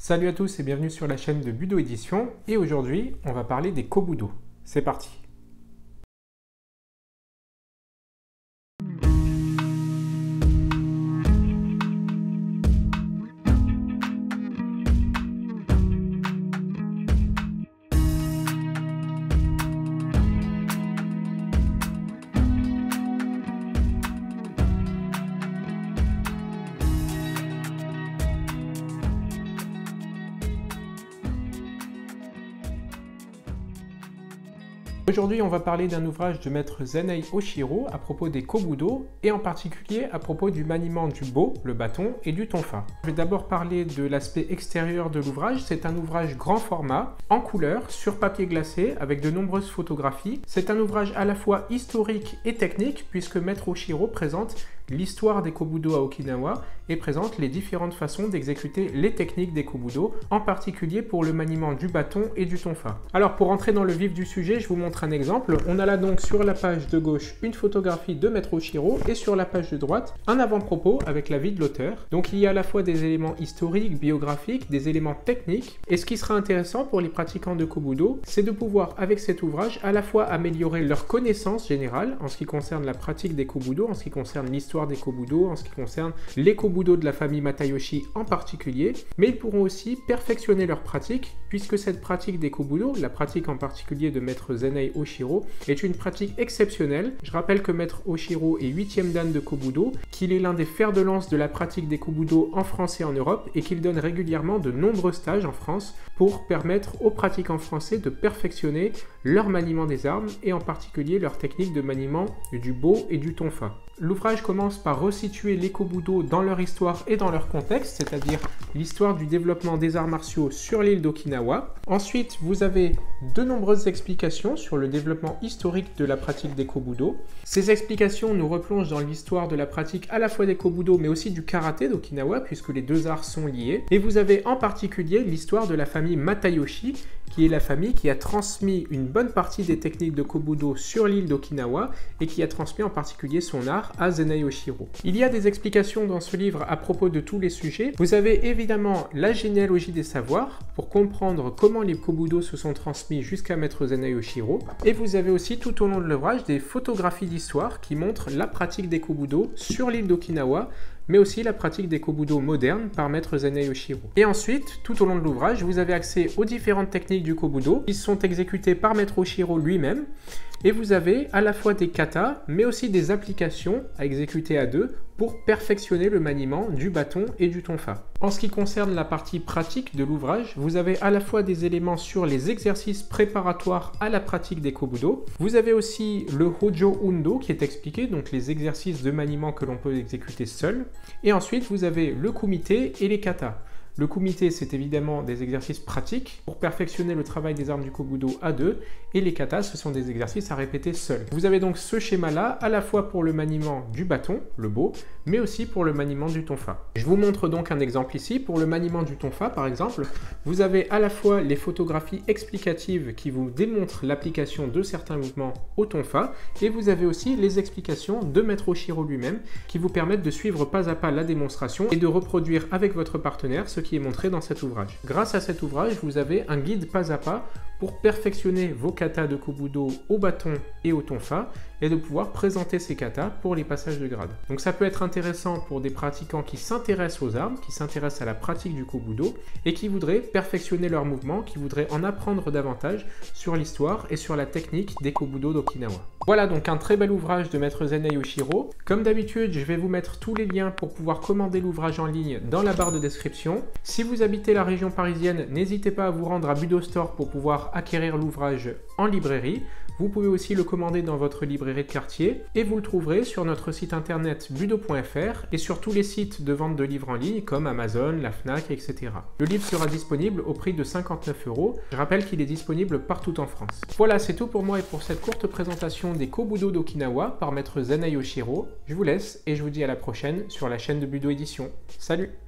Salut à tous et bienvenue sur la chaîne de Budo Édition. Et aujourd'hui, on va parler des kobudo. C'est parti! Aujourd'hui, on va parler d'un ouvrage de maître Zenei Oshiro à propos des kobudo et en particulier à propos du maniement du bo, le bâton, et du tonfa. Je vais d'abord parler de l'aspect extérieur de l'ouvrage. C'est un ouvrage grand format, en couleur, sur papier glacé, avec de nombreuses photographies. C'est un ouvrage à la fois historique et technique puisque maître Oshiro présente l'histoire des kobudo à Okinawa et présente les différentes façons d'exécuter les techniques des kobudo, en particulier pour le maniement du bâton et du tonfa. Alors pour entrer dans le vif du sujet, je vous montre un exemple. On a là donc sur la page de gauche une photographie de maître Oshiro et sur la page de droite un avant-propos avec la vie de l'auteur. Donc il y a à la fois des éléments historiques, biographiques, des éléments techniques, et ce qui sera intéressant pour les pratiquants de kobudo, c'est de pouvoir avec cet ouvrage à la fois améliorer leur connaissance générale en ce qui concerne la pratique des kobudo, en ce qui concerne l'histoire des kobudo, en ce qui concerne les kobudo de la famille Matayoshi en particulier, mais ils pourront aussi perfectionner leur pratique puisque cette pratique des kobudo, la pratique en particulier de maître Zenei Oshiro, est une pratique exceptionnelle. Je rappelle que maître Oshiro est 8e dan de kobudo, qu'il est l'un des fers de lance de la pratique des kobudo en France et en Europe et qu'il donne régulièrement de nombreux stages en France pour permettre aux pratiquants français de perfectionner leur maniement des armes et en particulier leur technique de maniement du bo et du tonfa. L'ouvrage commence par resituer les kobudo dans leur histoire et dans leur contexte, c'est-à-dire l'histoire du développement des arts martiaux sur l'île d'Okinawa. Ensuite, vous avez de nombreuses explications sur le développement historique de la pratique des kobudo. Ces explications nous replongent dans l'histoire de la pratique à la fois des kobudo mais aussi du karaté d'Okinawa puisque les deux arts sont liés. Et vous avez en particulier l'histoire de la famille Matayoshi, qui est la famille qui a transmis une bonne partie des techniques de kobudo sur l'île d'Okinawa et qui a transmis en particulier son art à Zenei Oshiro. Il y a des explications dans ce livre à propos de tous les sujets. Vous avez évidemment la généalogie des savoirs pour comprendre comment les kobudo se sont transmis jusqu'à maître Zenei Oshiro. Et vous avez aussi tout au long de l'ouvrage des photographies d'histoire qui montrent la pratique des kobudo sur l'île d'Okinawa, mais aussi la pratique des kobudo modernes par maître Zenei Oshiro. Et ensuite, tout au long de l'ouvrage, vous avez accès aux différentes techniques du kobudo qui sont exécutées par maître Oshiro lui-même, et vous avez à la fois des katas, mais aussi des applications à exécuter à deux pour perfectionner le maniement du bâton et du tonfa. En ce qui concerne la partie pratique de l'ouvrage, vous avez à la fois des éléments sur les exercices préparatoires à la pratique des kobudo. Vous avez aussi le Hojo Undo qui est expliqué, donc les exercices de maniement que l'on peut exécuter seul. Et ensuite, vous avez le kumite et les katas. Le kumite, c'est évidemment des exercices pratiques pour perfectionner le travail des armes du kobudo à deux, et les katas, ce sont des exercices à répéter seuls. Vous avez donc ce schéma-là, à la fois pour le maniement du bâton, le bo, mais aussi pour le maniement du tonfa. Je vous montre donc un exemple ici. Pour le maniement du tonfa, par exemple, vous avez à la fois les photographies explicatives qui vous démontrent l'application de certains mouvements au tonfa, et vous avez aussi les explications de maître Oshiro lui-même qui vous permettent de suivre pas à pas la démonstration et de reproduire avec votre partenaire ce qui est montré dans cet ouvrage. Grâce à cet ouvrage, vous avez un guide pas à pas pour perfectionner vos katas de kobudo au bâton et au tonfa et de pouvoir présenter ces katas pour les passages de grade. Donc ça peut être intéressant pour des pratiquants qui s'intéressent aux armes, qui s'intéressent à la pratique du kobudo et qui voudraient perfectionner leurs mouvements, qui voudraient en apprendre davantage sur l'histoire et sur la technique des kobudo d'Okinawa. Voilà donc un très bel ouvrage de maître Zenei Oshiro. Comme d'habitude, je vais vous mettre tous les liens pour pouvoir commander l'ouvrage en ligne dans la barre de description. Si vous habitez la région parisienne, n'hésitez pas à vous rendre à Budo Store pour pouvoir acquérir l'ouvrage en librairie. Vous pouvez aussi le commander dans votre librairie de quartier et vous le trouverez sur notre site internet budo.fr et sur tous les sites de vente de livres en ligne comme Amazon, la Fnac, etc. Le livre sera disponible au prix de 59 €. Je rappelle qu'il est disponible partout en France. Voilà, c'est tout pour moi et pour cette courte présentation des kobudo d'Okinawa par maître Zenei Oshiro. Je vous laisse et je vous dis à la prochaine sur la chaîne de Budo Édition. Salut!